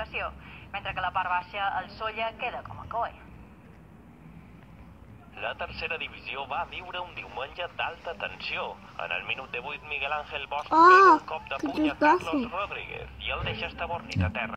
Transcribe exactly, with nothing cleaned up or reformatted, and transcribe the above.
recuperació, mentre que la part baixa, el Solla, queda com a coe. La tercera divisió va viure un diumenge d'alta tensió. En el minut divuit, Miguel Ángel Bosch Oh, pega un cop de que puny a tristazo. Carlos Rodríguez i el deixa estabornit a terra.